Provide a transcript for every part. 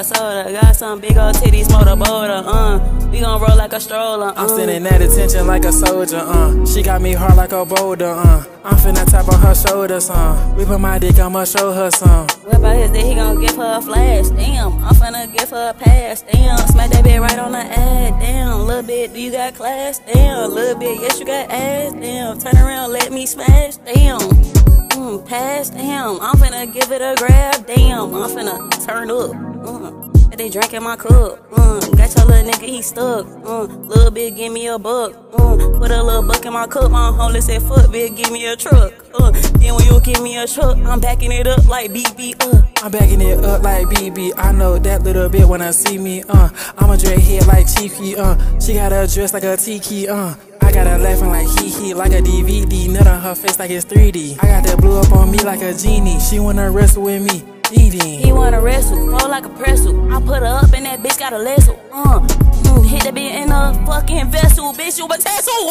a soda. Got some big old titties, motorboater, we gon' roll like a stroller, I'm sending that attention like a soldier, She got me hard like a boulder, I'm finna tap on her shoulders, We put my dick, I'ma show her some. Whip out his dick, he gon' give her a flash, damn. I'm finna give her a pass, damn. Smack that bitch right on the ass, damn. Little bit, do you got class, damn. Little bit, yes you got ass, damn. Turn around, let me smash, damn. Pass, damn. I'm finna give it a grab, damn. I'm finna turn up, they drinking my cup, got your little nigga, he stuck, little bit, give me a buck, put a little buck in my cup, my homie said, fuck, bitch, give me a truck, then when you give me a truck, I'm backing it up like BB, I'm backing it up like BB, I know that little bit when I see me, I'm a dreadhead like Cheeky, she got a dress like a tiki, I got her laughing like hee like a DVD, nut on her face like it's 3D, I got that blue up on me like a genie, she wanna wrestle with me. He wanna wrestle, roll like a pretzel. I put her up and that bitch got a lasso. Hit that bitch in a fucking vessel, bitch. You a tassel,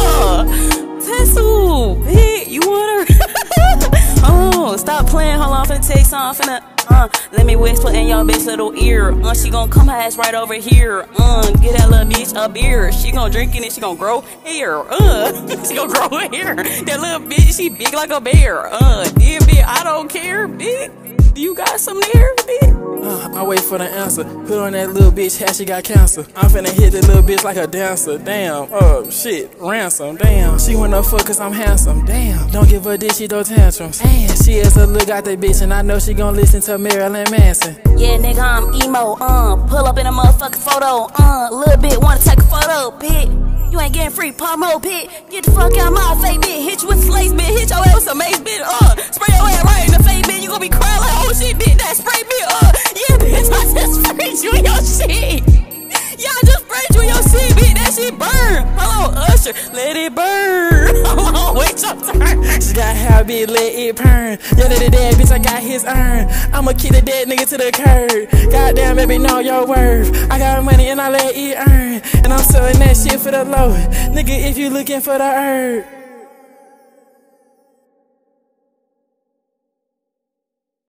tassel, bitch. You wanna? Stop playing. Hold on, finna take some. Let me whisper in your bitch little ear. She gon' come her ass right over here. Get that little bitch a beer. She gon' drink it and she gon' grow hair. She gon' grow hair. That little bitch, she big like a bear. Yeah, bitch, I don't care, bitch. Do you got some there, bitch? I wait for the answer. Put on that little bitch hat, she got cancer. I'm finna hit that little bitch like a dancer. Damn, shit, ransom. Damn, she wanna fuck cause I'm handsome. Damn, don't give a dick, she throw tantrums. Damn, she is a look out that bitch and I know she gon' listen to Marilyn Manson. Yeah, nigga, I'm emo, pull up in a motherfucking photo, little bit wanna take a photo, bitch. You ain't getting free promo, bitch. Get the fuck out my face, bitch. Hit you with slaves, bitch. Hit your ass with some mace, bitch. Spray your ass right in the face, bitch. You gon' be crying like, oh shit, bitch. That spray, bitch. Yeah, bitch. I just sprayed you in your shit. Yeah, I just sprayed you in your shit, bitch. That shit burn. Hold on, Usher. Let it burn. Hold on, wait your turn. She got hair, bitch. Let it burn. Yeah, that dead bitch. I got his urn. I'ma kick the dead nigga to the curb. Goddamn, baby, know your worth. I got money and I let it earn. And I'm selling that shit for the low. Nigga, if you looking for the herb.